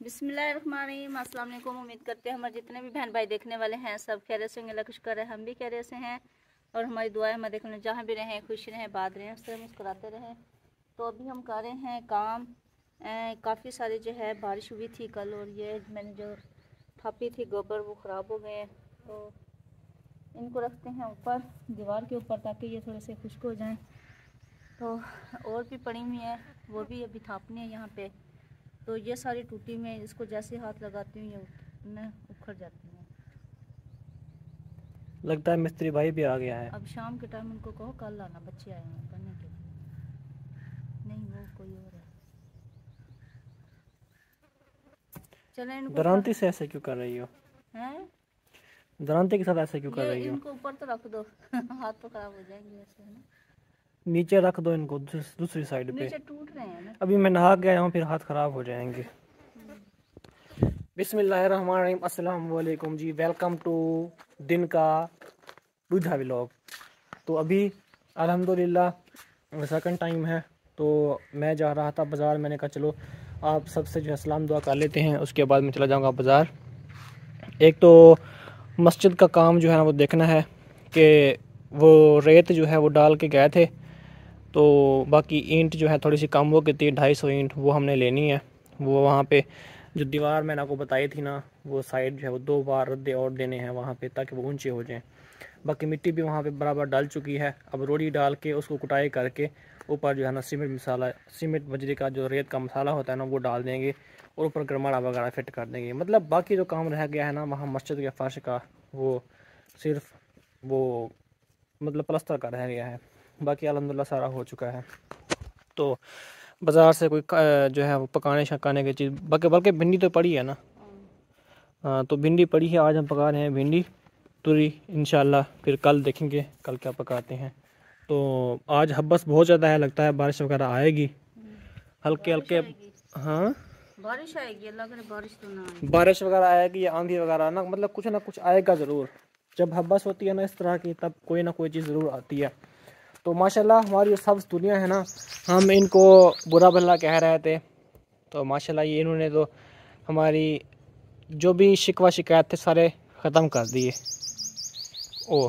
बिस्मिल्लाहिर्रहमानिर्रहीम। अस्सलाम वालेकुम। उम्मीद करते हैं हमारे जितने भी बहन भाई देखने वाले हैं सब खैरियत से होंगे। अल्लाह कुछ कर रहे हैं, हम भी खैरियत से हैं और हमारी दुआ है हमारे देखने जहाँ भी रहें खुश रहें, बात रहें, उससे मुस्कुराते रहें। तो अभी हम कर रहे हैं काम। काफ़ी सारी जो है बारिश हुई थी कल और ये मैंने जो थापी थी गोबर वो ख़राब हो गए, तो इनको रखते हैं ऊपर दीवार के ऊपर ताकि ये थोड़े से खुश्क हो जाएं। तो और भी पड़ी हुई है वो भी अभी थापनी है यहाँ पे। तो ये सारी टूटी में इसको जैसे हाथ लगाती हूँ ये उखड़ जाती हैं। लगता है मिस्त्री भाई भी आ गया है। अब शाम के टाइम उनको कहो कल आना, बच्चे आए हैं करने के लिए। नहीं वो कोई और है। चले इनको दरांती से ऐसे क्यों कर रही हो? हैं? दरांती के साथ ऐसे क्यों कर रही हो? इनको ऊपर तो रख दो हाथ तो खराब हो जाएंगे ऐसे, है ना? नीचे रख दो इनको दूसरी साइड पे। नीचे टूट रहे हैं ना। अभी मैं नहा गया हूँ, फिर हाथ खराब हो जाएंगे। बिस्मिल्लाहिर्रहमानिर्रहीम। अस्सलाम वालेकुम जी, वेलकम टू दिन का दूधा व्लॉग। तो अभी अल्हम्दुलिल्लाह सेकंड टाइम है, तो मैं जा रहा था बाज़ार। मैंने कहा चलो आप सबसे जो है सलाम दुआ कर लेते हैं, उसके बाद मैं चला जाऊँगा बाज़ार। एक तो मस्जिद का काम जो है ना वो देखना है कि वो रेत जो है वो डाल के गए थे, तो बाकी ईंट जो है थोड़ी सी कम हो गई थी, 250 ईंट वो हमने लेनी है। वो वहाँ पे जो दीवार मैंने आपको बताई थी ना, वो साइड जो है वो 2 बार रद्दे और देने हैं वहाँ पे ताकि वो ऊंचे हो जाएं। बाकी मिट्टी भी वहाँ पे बराबर डाल चुकी है। अब रोड़ी डाल के उसको कुटाई करके ऊपर जो है ना सीमेंट बजरी का जो रेत का मसाला होता है ना वो डाल देंगे और ऊपर गरमाड़ा वगैरह फिट कर देंगे। मतलब बाकी जो काम रह गया है ना वहाँ मस्जिद के फर्श का, वो सिर्फ वो मतलब प्लस्तर का रह गया है। बाकी अल्हम्दुलिल्लाह सारा हो चुका है। तो बाज़ार से कोई जो है वो पकाने शकाने की चीज़ बल्कि भिंडी तो पड़ी है ना। हाँ, तो भिंडी पड़ी है, आज हम पका रहे हैं भिंडी तुरी इंशाल्लाह। फिर कल देखेंगे कल क्या पकाते हैं। तो आज हब्बस बहुत ज़्यादा है, लगता है बारिश वगैरह आएगी हल्के हल्के। हाँ बारिश आएगी, अल्लाह करे बारिश तो ना आए। बारिश वगैरह आएगी या आंधी वगैरह ना, मतलब कुछ ना कुछ आएगा ज़रूर। जब हब्बस होती है ना इस तरह की, तब कोई ना कोई चीज़ ज़रूर आती है। तो माशाल्लाह हमारी जो सब्ज़ दुनिया है ना, हम इनको बुरा भला कह रहे थे, तो माशाल्लाह ये इन्होंने तो हमारी जो भी शिकवा शिकायत थे सारे ख़त्म कर दिए। ओ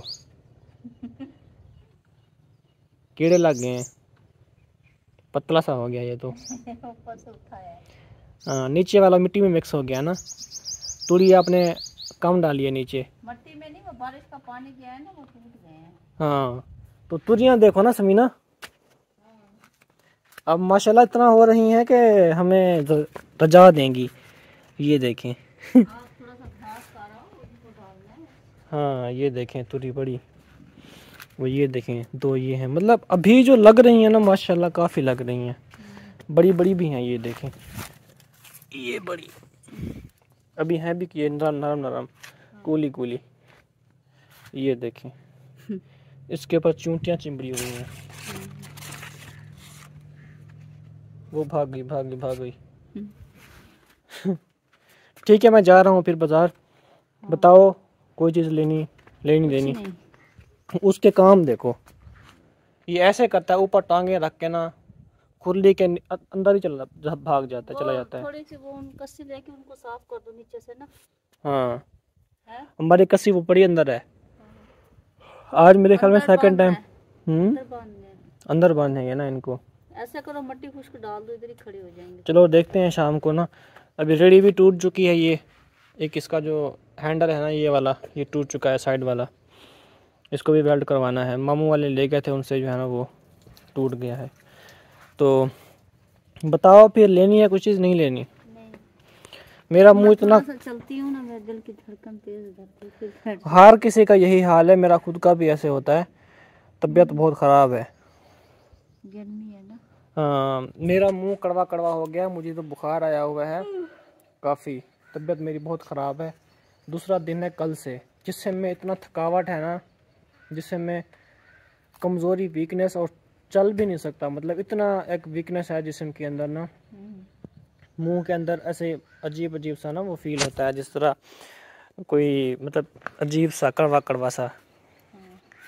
कीड़े लग गए हैं, पतला सा हो गया ये तो। ऊपर से उठाया है। हाँ, नीचे वाला मिट्टी में मिक्स हो गया ना। तुरी आपने कम डाली है नीचे। मट्टी में नहीं, वो बारिश का पानी गया है ना वो टूट गए हैं। हाँ, तो तुरियां देखो ना समीना, अब माशाल्लाह इतना हो रही हैं कि हमें रजा देंगी। ये देखें आप थोड़ा सा घास काटा हो उसको डालना है। हाँ ये देखें तुरी बड़ी, वो ये देखें 2 ये हैं। मतलब अभी जो लग रही हैं ना माशाल्लाह काफ़ी लग रही हैं, बड़ी बड़ी भी हैं। ये देखें ये बड़ी अभी हैं भी कि ये नरम नरम कूली कूली। ये देखें इसके ऊपर चूंटियाँ चिंबड़ी हुई हैं। वो भाग गई। ठीक है, मैं जा रहा हूँ फिर बाज़ार। बताओ कोई चीज़ लेनी देनी। उसके काम देखो, ये ऐसे करता है, ऊपर टांगे रख के ना खुरली के अंदर ही भाग जाता है, चला जाता है। थोड़ी सी वो कस्सी लेके उनको साफ कर दो नीचे से ना। हाँ है? हमारी कस्सी वो पड़ी अंदर है। आज मेरे ख्याल में सेकंड टाइम अंदर बांधेंगे ना इनको। ऐसा करो मट्टी खुश्क डाल दो, इधर ही खड़े हो जाएंगे। चलो देखते हैं शाम को ना। अभी रेडी भी टूट चुकी है ये, एक इसका जो हैंडल है ना ये वाला, ये टूट चुका है साइड वाला, इसको भी वेल्ड करवाना है। मामू वाले ले गए थे, उनसे जो है ना वो टूट गया है। तो बताओ फिर लेनी है कुछ चीज़ नहीं लेनी? नहीं। मेरा मुंह इतना चलती हूँ ना, मेरे दिल की धड़कन तेज होती है। हर किसी का यही हाल है, मेरा खुद का भी ऐसे होता है। तबीयत बहुत ख़राब है, गर्मी है ना। हाँ मेरा मुंह कड़वा कड़वा हो गया, मुझे तो बुखार आया हुआ है काफ़ी। तबीयत मेरी बहुत ख़राब है। दूसरा दिन है कल से, जिससे मैं इतना थकावट है ना, जिससे मैं कमज़ोरी वीकनेस और चल भी नहीं सकता। मतलब इतना एक वीकनेस है जिस्म के अंदर ना, मुंह के अंदर ऐसे अजीब सा ना वो फील होता है, जिस तरह कोई मतलब अजीब सा कड़वा कड़वा सा।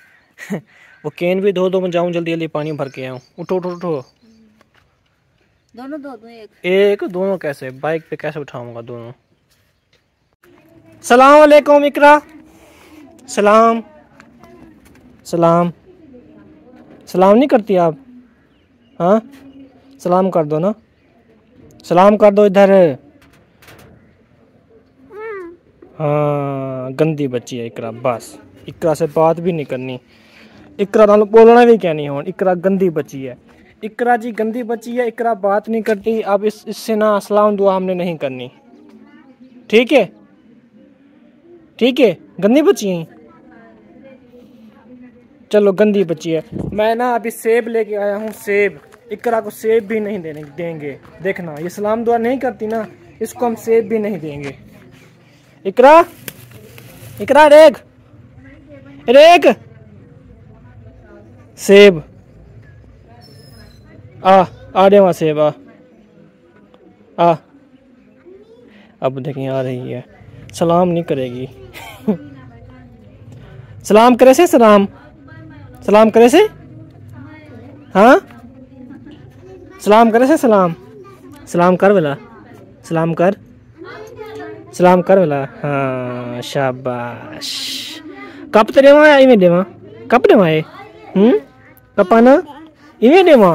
वो कैन भी धो मैं जाऊँ जल्दी जल्दी पानी भर के आऊँ। उठो। दोनों दो दो एक एक दोनों कैसे, बाइक पे कैसे उठाऊंगा दोनों। सलाम अलैकुम इकरा, सलाम सलाम सलाम नहीं करती आप? हाँ सलाम कर दो ना, सलाम कर दो इधर। हाँ गंदी बच्ची है इकरा, बस इकरा से बात भी नहीं करनी, इकरा नाल बोलना भी क्या नहीं हो। इकरा गंदी बच्ची है, इकरा जी गंदी बच्ची है, इकरा बात नहीं करती। अब इससे ना सलाम दुआ हमने नहीं करनी, ठीक है? ठीक है, गंदी बच्ची है, चलो गंदी बच्ची है। मैं ना अभी सेब लेके आया हूँ, सेब। इकरा को सेब भी नहीं देंगे, देखना ये सलाम दुआ नहीं करती ना, इसको हम सेब भी नहीं देंगे। इकरा इकरा रेग रेग सेब आ दे वहाँ सेब आ। अब देखिए आ रही है, सलाम नहीं करेगी। सलाम करे से, सलाम सलाम करे से, हाँ सलाम करे से, सलाम सलाम कर वाला, सलाम कर, सलाम कर वाला। हाँ शाबाश। कप तो देवा इवें देवा, कप देवा ये कपाना इवें देवा।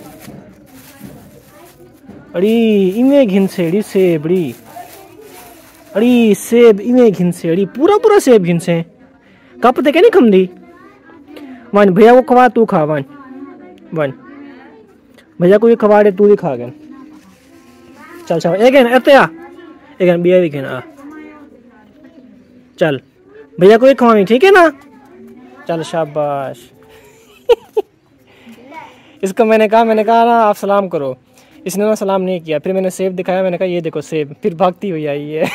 अड़ी इवें घिनसेड़ी सेबड़ी, अड़ी सेब इवें घिनसेड़ी, पूरा पूरा सेब घिनसे। कप ते नहीं खमदी। वन भैया को खवा, तू खा वन वन, भैया को ये खवा दे, तू भी खा गए। चल चल एक है एक बिया भी खेना, चल भैया को ये खवावी, ठीक है ना? चल शाबाश। इसको मैंने कहा ना आप सलाम करो, इसने ना सलाम नहीं किया। फिर मैंने सेब दिखाया, मैंने कहा ये देखो सेब, फिर भागती हुई आई है।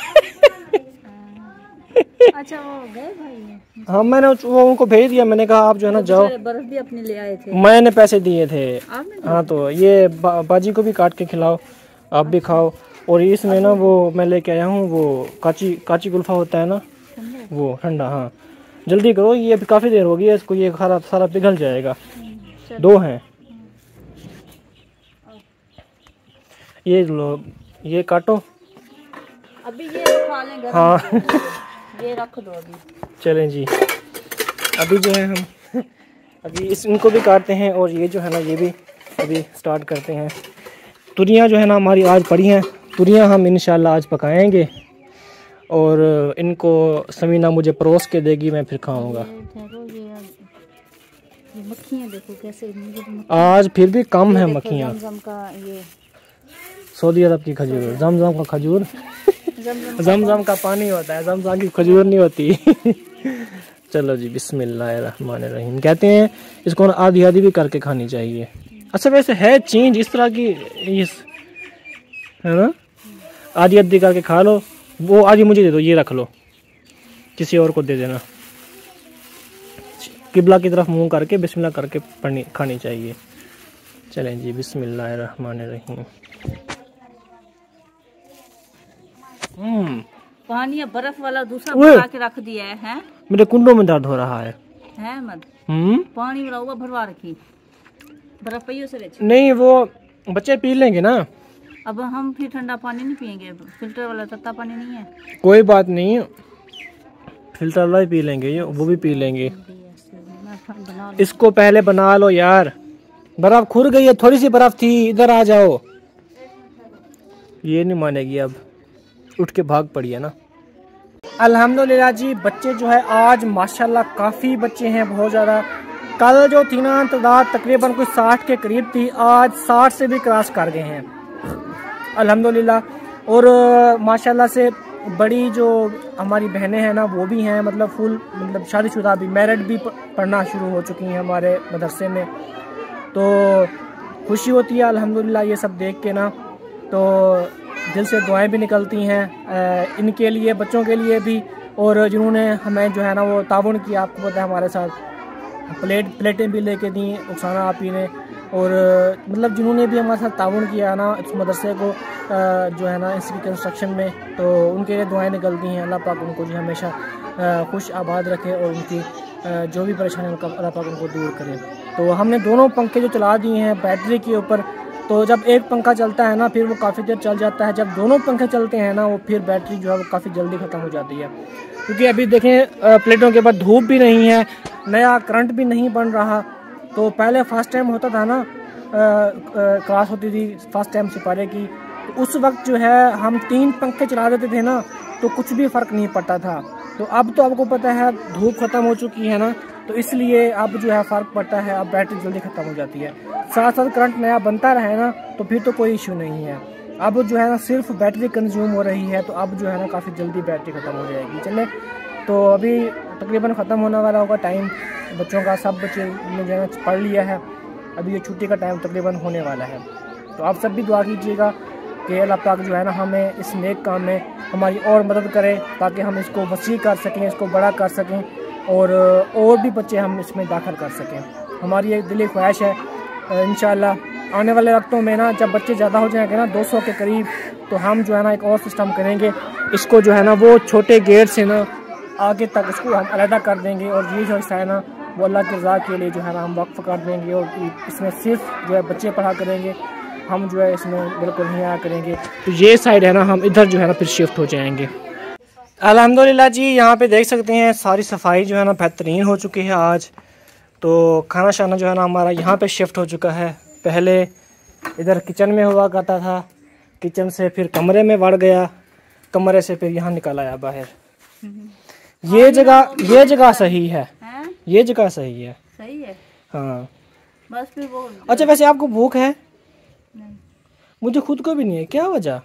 अच्छा वो गए भाई? हाँ मैंने वो उनको भेज दिया, मैंने कहा आप जो है ना जाओ। बर्फ भी अपने ले आए थे, मैंने पैसे दिए थे। हाँ तो ये बाजी को भी काट के खिलाओ, आप भी खाओ। और इसमें ना वो मैं लेके आया हूँ, वो काची कुल्फा होता है ना, वो ठंडा। हाँ जल्दी करो, ये अभी काफ़ी देर हो गई है इसको, ये सारा पिघल जाएगा। दो हैं ये, लो ये काटो अभी, ये खा लेंगे। हाँ ये रख दो अभी। चलें जी, अभी जो है हम अभी इनको भी काटते हैं, और ये जो है ना ये भी अभी स्टार्ट करते हैं। तुरियां जो है ना हमारी आज पड़ी हैं, तुरियां हम इंशाल्लाह आज पकाएंगे, और इनको समीना मुझे परोस के देगी, मैं फिर खाऊंगा। मक्खियाँ देखो कैसे, आज फिर भी कम है मक्खियाँ। जमजम का ये सऊदी अरब की खजूर, जमजम का खजूर, जमजम का पानी होता है, जमजम की खजूर नहीं होती। चलो जी बिस्मिल्लाहिर्रहमानिर्रहीम। कहते हैं इसको आधी आधी भी करके खानी चाहिए। अच्छा वैसे है चेंज इस तरह की, है ना, आधी आधी करके खा लो। वो आधी मुझे दे दो, ये रख लो, किसी और को दे देना। किबला की तरफ मुंह करके बिस्मिल्लाह करके खानी चाहिए। चलें जी बिस्मिल्लाहिर्रहमानिर्रहीम। पानी या बर्फ वाला दूसरा भरवा के रख दिया है। मेरे कुंडों में दर्द हो रहा है मत पानी वाला हुआ भरवा रखी, बर्फ पइयों से नहीं, वो बच्चे पी लेंगे ना। अब हम फिर ठंडा पानी नहीं पियेंगे, फिल्टर वाला तत्ता पानी नहीं है। कोई बात नहीं, फिल्टर वाला ही पी लेंगे, ये वो भी पी लेंगे। इसको पहले बना लो यार, बर्फ खुर गई है, थोड़ी सी बर्फ थी, इधर आ जाओ। ये नहीं मानेगी, अब उठ के भाग पड़ी है ना। अल्हम्दुलिल्लाह जी, बच्चे जो है आज माशाल्लाह काफ़ी बच्चे हैं, बहुत ज़्यादा। कल जो थी ना तादाद तकरीबन कुछ 60 के करीब थी, आज 60 से भी क्रॉस कर गए हैं अल्हम्दुलिल्लाह। और माशाल्लाह से बड़ी जो हमारी बहनें हैं ना वो भी हैं, मतलब फुल मतलब शादीशुदा भी, मैरिड भी पढ़ना शुरू हो चुकी हैं हमारे मदरसे में। तो खुशी होती है अल्हम्दुलिल्लाह ये सब देख के ना, तो दिल से दुआएं भी निकलती हैं इनके लिए, बच्चों के लिए भी। और जिन्होंने हमें जो है ना वो ताउन किया, आपको पता है हमारे साथ प्लेटें भी लेके दी उकसाना आपी ने, और मतलब जिन्होंने भी हमारे साथ ताउन किया ना इस मदरसे को जो है ना इसकी कंस्ट्रक्शन में, तो उनके लिए दुआएं निकलती हैं। अल्लाह पाक उनको जो हमेशा खुश आबाद रखे, और उनकी जो भी परेशानी उनका अल्लाह पाक उनको दूर करे। तो हमने दोनों पंखे जो चला दिए हैं बैटरी के ऊपर, तो जब एक पंखा चलता है ना फिर वो काफ़ी देर चल जाता है। जब दोनों पंखे चलते हैं ना वो फिर बैटरी जो है वो काफ़ी जल्दी ख़त्म हो जाती है। क्योंकि अभी देखें प्लेटों के बाद धूप भी नहीं है, नया करंट भी नहीं बन रहा। तो पहले फर्स्ट टाइम होता था ना, क्लास होती थी फर्स्ट टाइम सिपारे की, तो उस वक्त जो है हम 3 पंखे चला देते थे ना तो कुछ भी फ़र्क नहीं पड़ता था। तो अब तो आपको पता है धूप ख़त्म हो चुकी है ना, तो इसलिए अब जो है फ़र्क पड़ता है, अब बैटरी जल्दी ख़त्म हो जाती है। साथ साथ करंट नया बनता रहे ना तो फिर तो कोई इशू नहीं है। अब जो है ना सिर्फ बैटरी कंज्यूम हो रही है, तो अब जो है ना काफ़ी जल्दी बैटरी ख़त्म हो जाएगी। चले तो अभी तकरीबन ख़त्म होने वाला होगा टाइम बच्चों का, सब बच्चे ने जो है पढ़ लिया है, अभी ये छुट्टी का टाइम तकरीबन होने वाला है। तो आप सब भी दुआ कीजिएगा कि अल्लाह पाक जो है ना हमें इस नेक काम में हमारी और मदद करे, ताकि हम इसको वसी कर सकें, इसको बड़ा कर सकें और भी बच्चे हम इसमें दाखिल कर सकें। हमारी एक दिली ख्वाहिश है इंशाअल्लाह आने वाले वक्तों में ना जब बच्चे ज़्यादा हो जाएंगे ना 200 के करीब, तो हम जो है ना एक और सिस्टम करेंगे, इसको जो है ना वो छोटे गेट से ना आगे तक इसको हम अलहदा कर देंगे, और ये जो हिस्सा है ना वो अल्लाह की रज़ा के लिए जो है ना हम वक्फ कर देंगे, और इसमें सिर्फ जो है बच्चे पढ़ा करेंगे, हम जो है इसमें बिल्कुल नहीं आया करेंगे। तो ये साइड है ना हम इधर जो है ना फिर शिफ्ट हो जाएंगे। अल्हम्दुलिल्लाह जी, यहाँ पे देख सकते हैं सारी सफाई जो है ना बेहतरीन हो चुकी है आज। तो खाना शाना जो है ना हमारा यहाँ पे शिफ्ट हो चुका है। पहले इधर किचन में हुआ करता था, किचन से फिर कमरे में बढ़ गया, कमरे से फिर यहाँ निकल आया बाहर। ये जगह सही है, ये जगह सही है, सही है। हाँ बस फिर वो अच्छा, वैसे आपको भूख है? नहीं, मुझे खुद को भी नहीं है। क्या वजह?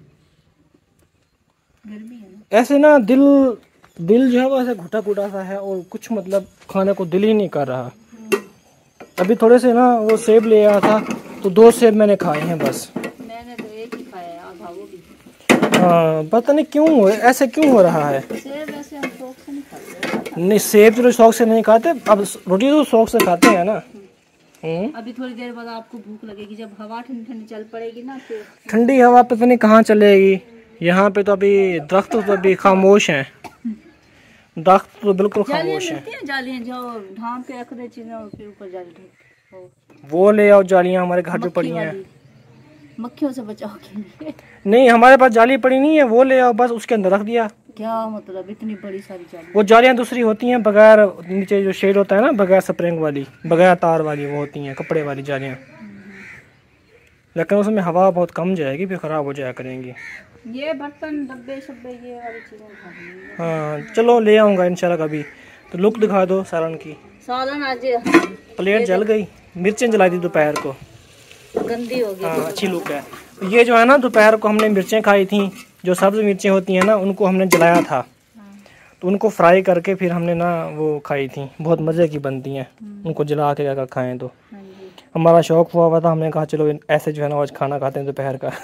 गर्मी है ना। ऐसे ना दिल जो है वो ऐसे घुटा घुटा सा है, और कुछ मतलब खाने को दिल ही नहीं कर रहा। अभी थोड़े से ना वो सेब ले आया था, तो 2 सेब मैंने खाए हैं बस। मैंने तो एक ही खाया, आधा वो भी। हाँ, पता नहीं क्यों ऐसे क्यों हो रहा है। सेब ऐसे हम शौक से नहीं खाते। नहीं, सेब तो शौक से नहीं खाते, अब रोटी तो शौक से खाते हैं ना। अभी थोड़ी देर बाद आपको भूख लगेगी, जब हवा ठंडी ठंडी चल पड़ेगी ना फिर। ठंडी हवा पता नहीं कहाँ चलेगी। यहाँ पे तो अभी दरख्त तो अभी खामोश हैं, दरख्त तो बिल्कुल खामोश हैं। जालियाँ जो ढांक के रख दे चीजें और फिर ऊपर जाली ढक। वो ले आओ जालियाँ, हमारे घर पे पड़ी हैं। मक्खियों से बचाव के लिए। नहीं, हमारे पास जाली पड़ी नहीं है, वो ले आओ बस, उसके अंदर रख दिया। क्या मतलब इतनी बड़ी सारी जाली? वो जालियाँ दूसरी होती हैं बगैर, नीचे जो शेड होता है ना बगैर स्प्रिंग वाली, बगैर तार वाली, वो होती हैं कपड़े वाली जालियाँ। लेकिन उसमें हवा बहुत कम जाएगी, फिर ख़राब हो जाया करेंगी। ये बर्तन डब्बे शब्बे ये वाली चीजें। हाँ चलो ले आऊँगा इंशाल्लाह कभी। तो लुक दिखा दो सालन की। सालन आज प्लेट जल गई, मिर्चें जलाई थी दोपहर को, गंदी हो गई। हाँ अच्छी लुक है। ये जो है ना दोपहर को हमने मिर्चें खाई थी, जो सब्ज़ मिर्चें होती हैं ना उनको हमने जलाया था, तो उनको फ्राई करके फिर हमने ना वो खाई थी, बहुत मज़े की बनती हैं। उनको जला के अगर खाएं तो हमारा शौक़ हुआ था, हमने कहा चलो ऐसे जो है ना आज खाना खाते हैं दोपहर का।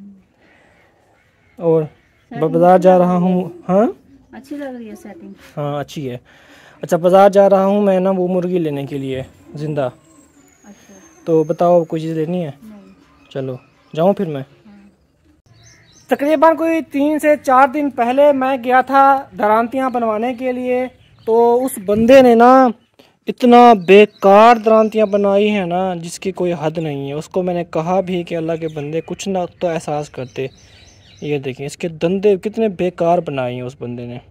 और बाज़ार जा रहा हूँ। हाँ अच्छी लग रही है सेटिंग। हाँ अच्छी है। अच्छा, बाज़ार जा रहा हूँ मैं ना वो मुर्गी लेने के लिए ज़िंदा। अच्छा। तो बताओ कोई चीज़ लेनी है? नहीं। चलो जाऊँ फिर मैं। तकरीबन कोई 3 से 4 दिन पहले मैं गया था दरांतियाँ बनवाने के लिए, तो उस बंदे ने ना इतना बेकार दरांतियाँ बनाई हैं ना जिसकी कोई हद नहीं है। उसको मैंने कहा भी कि अल्लाह के बंदे कुछ ना तो एहसास करते। ये देखिए इसके धंधे कितने बेकार बनाए हैं उस बंदे ने।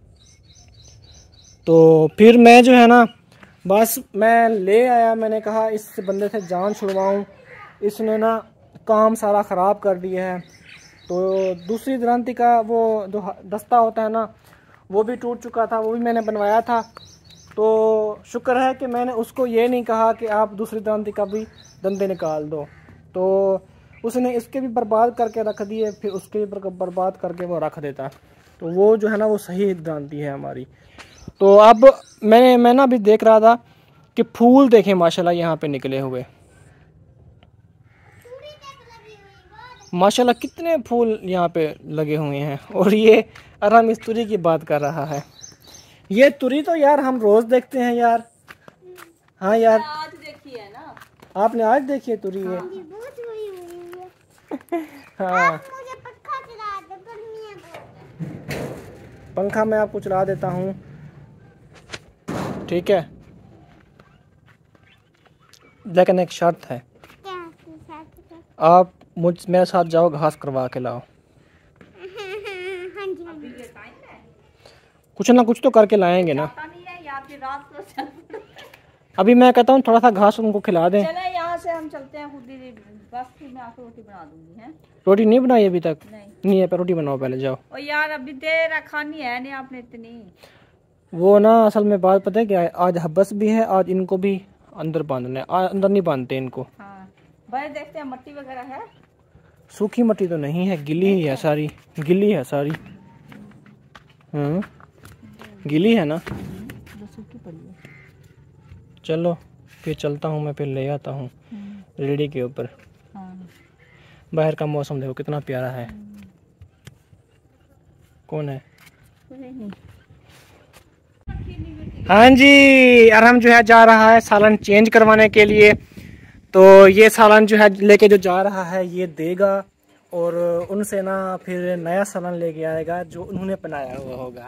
तो फिर मैं जो है ना बस मैं ले आया, मैंने कहा इस बंदे से जान छुड़वाऊँ, इसने ना काम सारा ख़राब कर दिया है। तो दूसरी दरांती का वो जो दस्ता होता है ना वो भी टूट चुका था, वो भी मैंने बनवाया था। तो शुक्र है कि मैंने उसको ये नहीं कहा कि आप दूसरी दरांती का भी धंधे निकाल दो, तो उसने इसके भी बर्बाद करके रख दिए, फिर उसके भी बर्बाद करके वो रख देता। तो वो जो है ना वो सही दरांती है हमारी। तो अब मैं ना अभी देख रहा था कि फूल देखें माशाल्लाह यहाँ पे निकले हुए, माशाल्लाह कितने फूल यहाँ पे लगे हुए हैं। और ये आराम इस तुरी की बात कर रहा है। ये तुरी तो यार हम रोज़ देखते हैं यार। हाँ यार आज देखी है ना आपने, आज देखी है तुरी है। हाँ पंखा मैं आपको चला देता हूँ, ठीक है, लेकिन एक शर्त है। आप मेरे साथ जाओ, घास करवा के लाओ। कुछ ना कुछ तो करके लाएंगे ना। अभी मैं कहता हूँ थोड़ा सा घास उनको खिला दें। चले यहाँ से हम चलते हैं, खुद ही बस फिर मैं आपको रोटी बना दूंगी। है रोटी नहीं बनाई अभी तक? नहीं है, पर रोटी बनाओ पहले, जाओ। और यार अभी देर खानी है नहीं आपने इतनी। वो ना असल में बात पता है क्या है, आज हब्बस भी है, आज इनको भी अंदर बांधना है। आज अंदर नहीं बांधते इनको। हाँ भाई देखते हैं मट्टी वगैरह है। सूखी मट्टी तो नहीं है, गिली ही है सारी, गिली है सारी। गिली है ना, सूखी पड़ी है। चलो फिर चलता हूँ मैं, फिर ले आता हूँ रेडी के ऊपर। बाहर का मौसम देखो कितना प्यारा है। कौन है? हाँ जी, और हम जो है जा रहा है सालन चेंज करवाने के लिए। तो ये सालन जो है लेके जो जा रहा है ये देगा, और उनसे ना फिर नया सालन लेके आएगा जो उन्होंने बनाया हुआ होगा।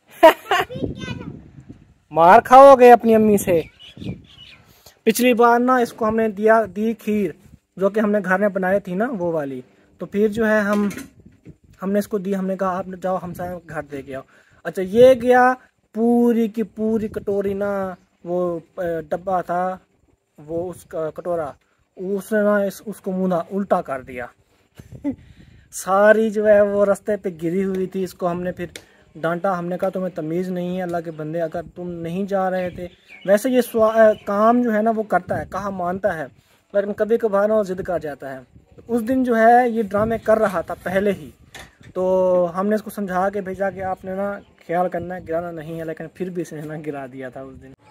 मार खाओगे अपनी अम्मी से। पिछली बार ना इसको हमने दी खीर जो कि हमने घर में बनाई थी ना, वो वाली। तो फिर जो है हमने इसको दी, हमने कहा आप जाओ हमसे घर दे के आओ। अच्छा, ये गया पूरी की पूरी कटोरी ना, वो डब्बा था वो उसका कटोरा, उसने ना उसको मुंह उल्टा कर दिया। सारी जो है वो रास्ते पे गिरी हुई थी। इसको हमने फिर डांटा, हमने कहा तुम्हें तमीज़ नहीं है अल्लाह के बंदे, अगर तुम नहीं जा रहे थे। वैसे ये काम जो है ना वो करता है, कहा मानता है, लेकिन कभी कभार ना जिद कर जाता है। उस दिन जो है ये ड्रामे कर रहा था पहले ही, तो हमने इसको समझा के भेजा कि आपने ना ख्याल करना है, गिराना नहीं है, लेकिन फिर भी इसने ना गिरा दिया था उस दिन।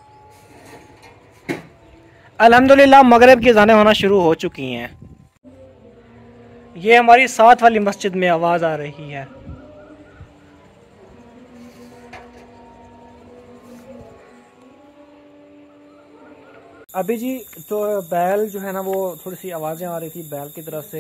अल्हम्दुलिल्लाह मगरिब की अज़ानें होना शुरू हो चुकी हैं। ये हमारी साथ वाली मस्जिद में आवाज़ आ रही है। अभी जी तो बैल जो है ना वो थोड़ी सी आवाज़ें आ रही थी बैलों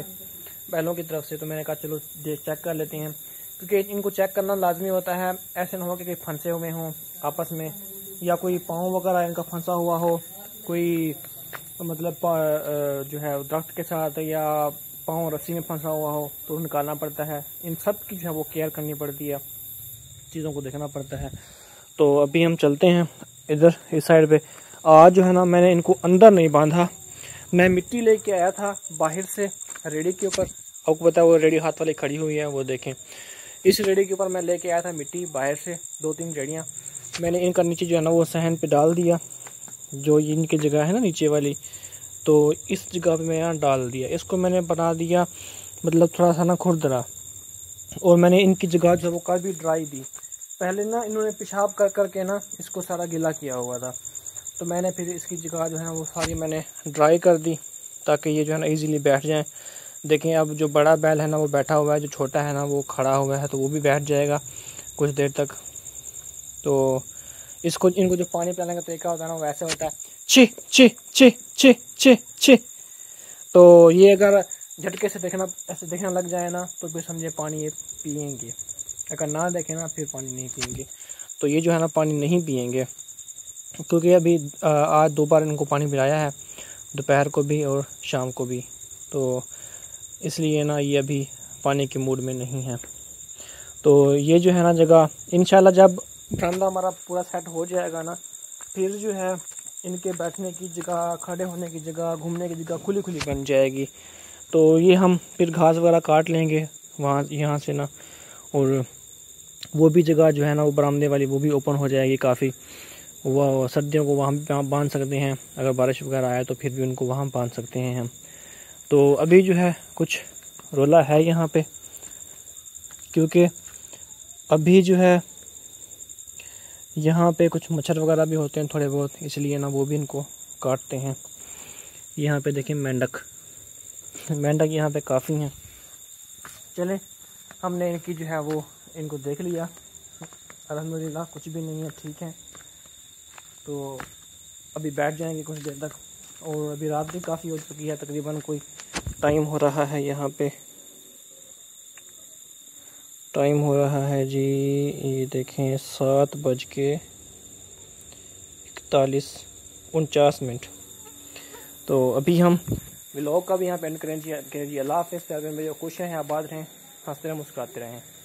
की तरफ से, तो मैंने कहा चलो चेक कर लेते हैं, क्योंकि इनको चेक करना लाजमी होता है। ऐसे ना हो कि कहीं फंसे हुए हों आपस में, या कोई पाँव वगैरह इनका फंसा हुआ हो, कोई मतलब जो है दरख्त के साथ, या पाँव रस्सी में फंसा हुआ हो तो निकालना पड़ता है। इन सब की जो है वो केयर करनी पड़ती है, चीज़ों को देखना पड़ता है। तो अभी हम चलते हैं इधर इस साइड पे। आज जो है ना मैंने इनको अंदर नहीं बांधा, मैं मिट्टी लेके आया था बाहर से रेडी के ऊपर। आपको पता है वो रेडी हाथ वाली खड़ी हुई है, वो देखें। इस रेडी के ऊपर मैं लेके आया था मिट्टी बाहर से, 2-3 रेडियाँ। मैंने इनका नीचे जो है ना वो सहन पे डाल दिया, जो इनकी जगह है ना नीचे वाली, तो इस जगह पे मैं यहाँ डाल दिया। इसको मैंने बना दिया मतलब थोड़ा सा ना खुरदरा, और मैंने इनकी जगह जो है वो कर भी ड्राई दी। पहले ना इन्होंने पेशाब कर करके ना इसको सारा गीला किया हुआ था, तो मैंने फिर इसकी जगह जो है ना वो सारी मैंने ड्राई कर दी, ताकि ये जो है ना इजीली बैठ जाएं। देखें अब जो बड़ा बैल है ना वो बैठा हुआ है, जो छोटा है ना वो खड़ा हुआ है, तो वो भी बैठ जाएगा कुछ देर तक। तो इनको जो पानी पिलाने का तरीका होता है ना वो वैसे होता है, ची ची ची ची ची ची। तो ये अगर झटके से ऐसे देखना लग जाए ना तो फिर समझे पानी ये पियेंगे, अगर ना देखें ना फिर पानी नहीं पियेंगे। तो ये जो है ना पानी नहीं पियेंगे, क्योंकि अभी आज 2 बार इनको पानी पिलाया है, दोपहर को भी और शाम को भी, तो इसलिए ना ये अभी पानी के मूड में नहीं है। तो ये जो है ना जगह इंशाल्लाह जब बरामदा हमारा पूरा सेट हो जाएगा ना, फिर जो है इनके बैठने की जगह, खड़े होने की जगह, घूमने की जगह खुली खुली बन जाएगी। तो ये हम फिर घास वगैरह काट लेंगे यहाँ से ना, और वो भी जगह जो है ना वो बरामदे वाली वो भी ओपन हो जाएगी काफ़ी। वह सर्दियों को वहाँ बांध सकते हैं, अगर बारिश वगैरह आए तो फिर भी उनको वहाँ बांध सकते हैं हम। तो अभी जो है कुछ रोला है यहाँ पे, क्योंकि अभी जो है यहाँ पे कुछ मच्छर वगैरह भी होते हैं थोड़े बहुत, इसलिए ना वो भी इनको काटते हैं। यहाँ पे देखें मेंढक यहाँ पे काफ़ी हैं। चले हमने इनकी जो है वो इनको देख लिया, अल्हम्दुलिल्लाह कुछ भी नहीं है, ठीक है। तो अभी बैठ जाएंगे कुछ देर तक, और अभी रात भी काफ़ी हो चुकी है, तकरीबन कोई टाइम हो रहा है यहाँ पे, टाइम हो रहा है जी ये देखें 7:49। तो अभी हम व्लॉग का भी यहाँ पे एंड करें जी। अल्लाह हाफ़िज़। प्यारे मेरे खुश रहें, आबाद रहें, हंसते रहें, मुस्कुराते रहें।